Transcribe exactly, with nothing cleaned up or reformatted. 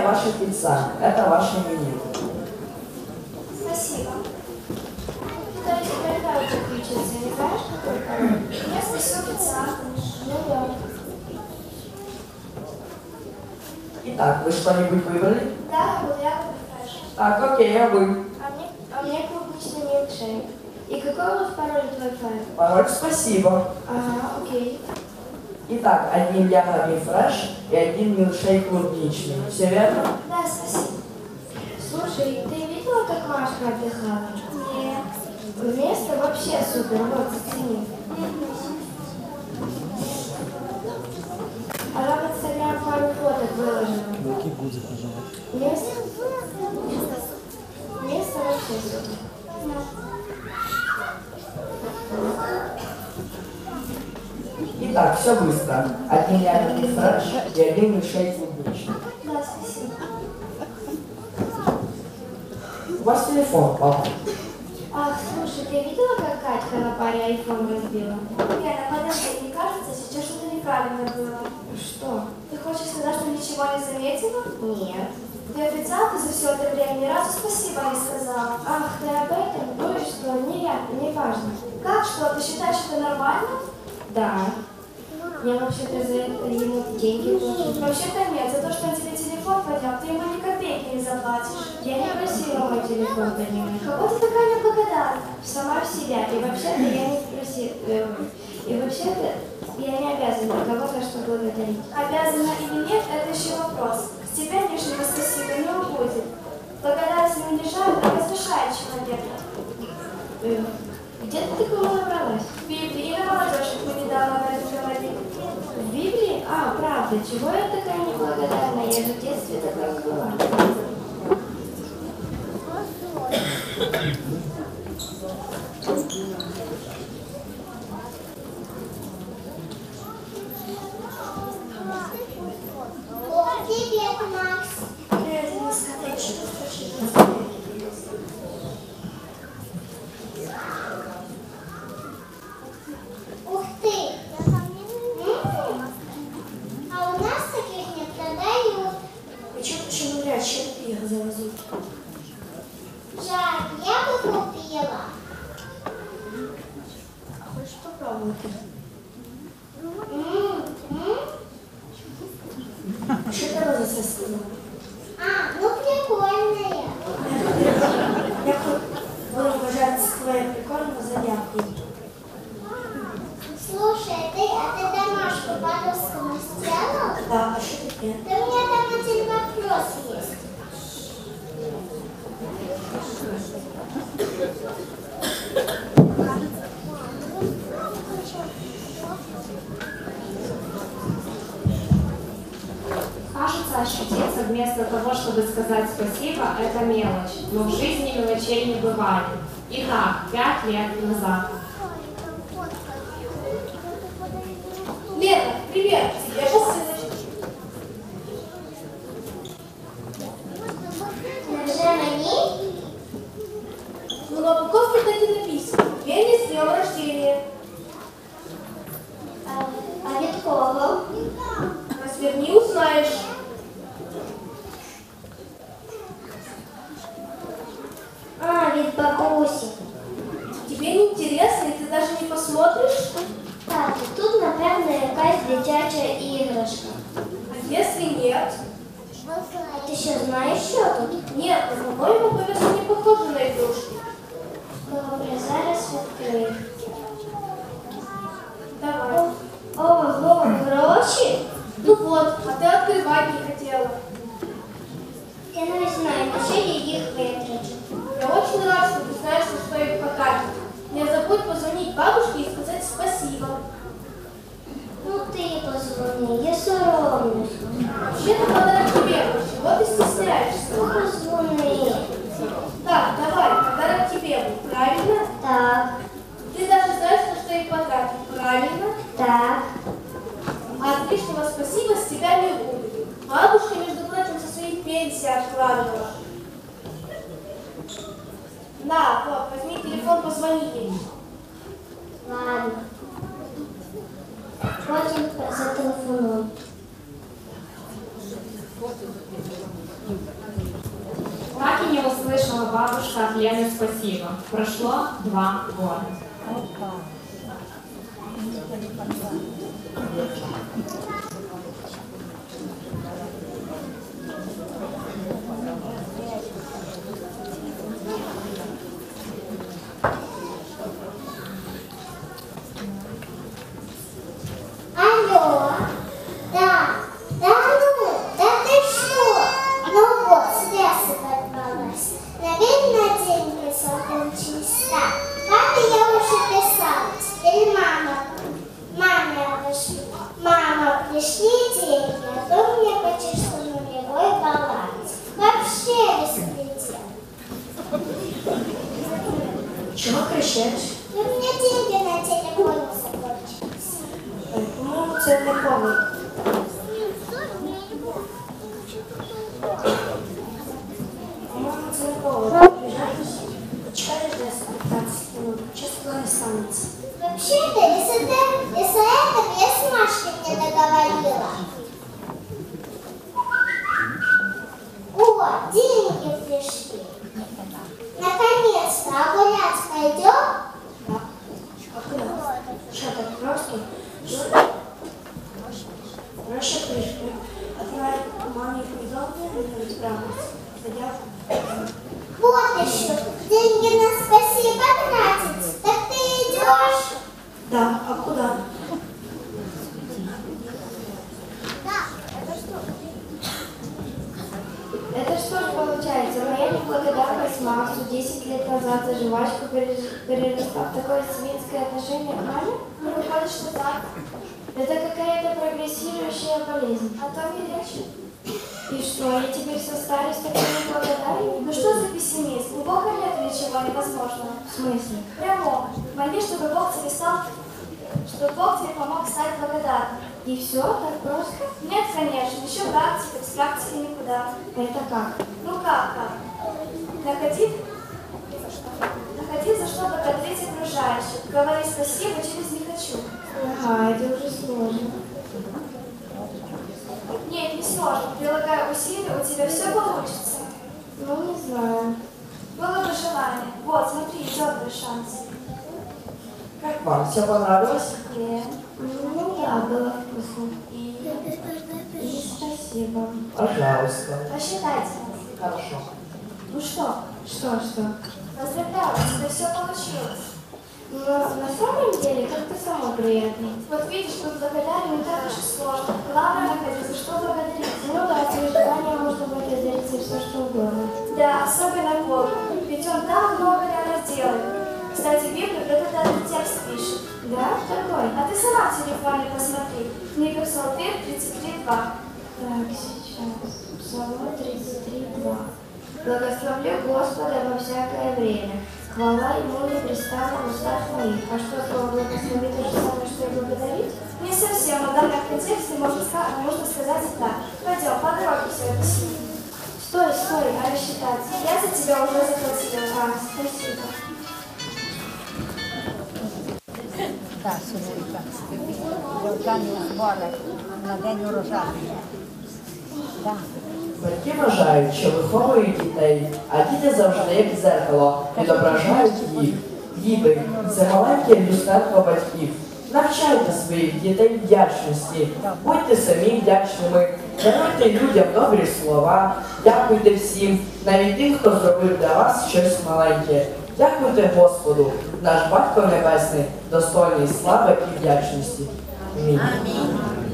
ваша пицца. Это ваше меню. Спасибо. То есть когда у тебя включился, не знаешь, какой пароль? Я спросил официанта. Ну да. Итак, вы что-нибудь выбрали? Да, вот я фреш. Так, окей, я вы. А мне, а мне клубничный милкшейк. И какой у вас пароль от Wi-Fi? Пароль спасибо. Ага, окей. Итак, один ягодный фреш и один милкшейк клубничный. Все верно? Да, спасибо. Слушай, ты видела, как Машка отдыхала? Нет. Место вообще супер, вот, зацени. Она в Инстаграм пару фоток выложила. Какие гудзы пожалуйста. Место? Место вообще супер. Итак, все быстро. Один ягодный фреш и один милкшейк клубничный. Да, спасибо. У вас телефон, папа. Ах, слушай, ты видела, как Катька на паре айфон разбила? Лена, подожди, мне кажется, сейчас что-то неправильно было. Что? Ты хочешь сказать, что ничего не заметила? Нет. Ты официанту за все это время ни разу спасибо не сказала. Ах, ты об этом? Ну и что? Не, не важно. Как что? Ты считаешь, это нормально? Да. Я вообще-то за это ему деньги плачу. Вообще-то нет, за то, что он тебе телефон поднял, ты ему ни копейки не заплатишь. Я не просила мой телефон поднимать. Какой ты такая неблагодарная? Сама в себя. И вообще-то я не просила. И вообще-то я не обязана никого за что благодарить. Обязана или нет, это еще вопрос. С тебя лишнего спасибо не убудет. Благодарность не унижает, а возвышает человека. Где ты такого набралась? В Библии и на молодежи мы недавно об этом говорили. В Библии? А, правда, чего я такая неблагодарная? Я же в детстве такая была. Привет, Макс. Привет, Лиска. Ух ты! М-м-м. А у нас таких не продают. И что ты еще гулять, чем ты их завозил? Жаль, я бы купила. А хочешь попробовать? М-м-м. Что ты роза сказала? А, ну прикольная. Я буду уважать твою прикольную заявку. Слушай, ты, а ты домашку по-русскому сделал? Да, а что ты? Да у меня там один вопрос есть. Кажется, ощутиться вместо того, чтобы сказать спасибо, это мелочь. Но в жизни мелочей не бывает. Итак, пять лет назад. Лена, привет! Я же ссылочка. Нажимай. Ну, на упаковке так и написано. Пенни с днем рождения. А, а від кого? Разверни, узнаешь. А, від бабусі. Тебе не интересно, и ты даже не посмотришь? Так, і тут, напевно, якась дитяча іграшка. А если нет? А ти що, знаєш, що тут? Нет, но, по-моему, повеса не похожа на игрушки. Добре, зараз відкрию. Давай. Ого, гроші? Ну вот, а ты открывать не хотела. Я навіть знаю, на що я їх витрачу. Я очень рад, что ты знаешь, на что их потратить. Не забудь позвонить бабушке и сказать спасибо. Ну ти позвони, я соромлюсь. Вообще-то подарок тебе, чего ты стесняешься? Ну позвони. Так, давай, подарок тебе был, правильно? Так, Ты даже знаешь, на что их потратить, правильно? так. А от лишнего спасибо с тебя не будет. Бабушка, между прочим, со своей пенсии откладывала. На, вот, возьми телефон, позвони ей. Ладно. Потім зателефоную. бабушка от Лены спасибо. Прошло два года. Алло, да, да ну, да ты что? Ну вот, связь оборвалась. Наверное, день пришел кончился. Папе я уже писала, теперь мама. Маме пришли. Мама, пришли деньги, а то у меня почти что нулевой баланс. Вообще беспредел. Чего кричишь? У меня деньги на телефоне закончились. По-моему, ценный повод. По-моему, ценный повод. Почитаешь до пятнадцати минут. Сейчас туда останется. Вообще-то, если ты, если это без Машки мне договорила. О, деньги пришли. Наконец-то, а гулять пойдем? А куда? Что, так просто? Проще крышку. Отправить маме поведомление, не исправность. Хотя... Вот еще, деньги на спасибо тратить. Так ты идешь? Да, а куда? Это что же получается? Моя неблагодарность Максу десять лет назад за жвачку переросла в такое свинское отношение к маме? Ну, выходит, что так. Это какая-то прогрессирующая болезнь. А то не легче. И что, я теперь со старости такой неблагодарный? Ну что за пессимист? У Бога нет ничего невозможного. В смысле? Прямо. Молись, чтобы Бог тебе стал, чтобы Бог тебе помог стать благодарным. И все, так просто? Нет, конечно, еще практика, без практики никуда. Это как? Ну как, как? Находи, находи, за что благодарить окружающих. Говори спасибо через «не хочу». Ага, это уже сложно. Нет, не сложно. Прилагая усилия, у тебя все получится. Ну, не знаю. Было бы желание. Вот, смотри, идет твой шанс. Как вам, все понравилось? Нет. Ну да, было вкусно. И И спасибо. Пожалуйста. посчитайте. Хорошо. Ну что, Что, что? поздравляю, у тебя все получилось. Но на самом деле как-то само приятно. Вот видишь, быть благодарен не так уж и сложно. Главное находить, за что благодарить. Ну да, свои желания можно благодарить за все, что угодно. Да, особенно Бога. Ведь Он так много для нас делает. Кстати, Библия про этот текст пишет. Да? Какой? А ты сама в телефоне посмотри. Книга Псалтырь тридцать три два. Так, сейчас. Псалом тридцать три два. Благословлю Господа во всякое время. Хвала Ему непрестанно в устах моих. А что слово благословить то же самое, что и благодарить? Не совсем, но в данном контексте можно, ска- можно сказать и так. Пойдем, подробнее все объясним. Стой, стой, а рассчитать? Я за тебя уже заплатила. А, спасибо. Так, Сонечка, вручальні збори на день урожаю. Так. Батьки вважають, що виховують дітей, а діти завжди як дзеркало, відображають їх. Діти – це маленьке люстерко батьків. Навчайте своїх дітей вдячності, будьте самі вдячними, даруйте людям добрі слова, дякуйте всім, навіть тим, хто зробив для вас щось маленьке. Дякуйте Господу, наш Батько Небесний, достойний слави і вдячності. Амінь.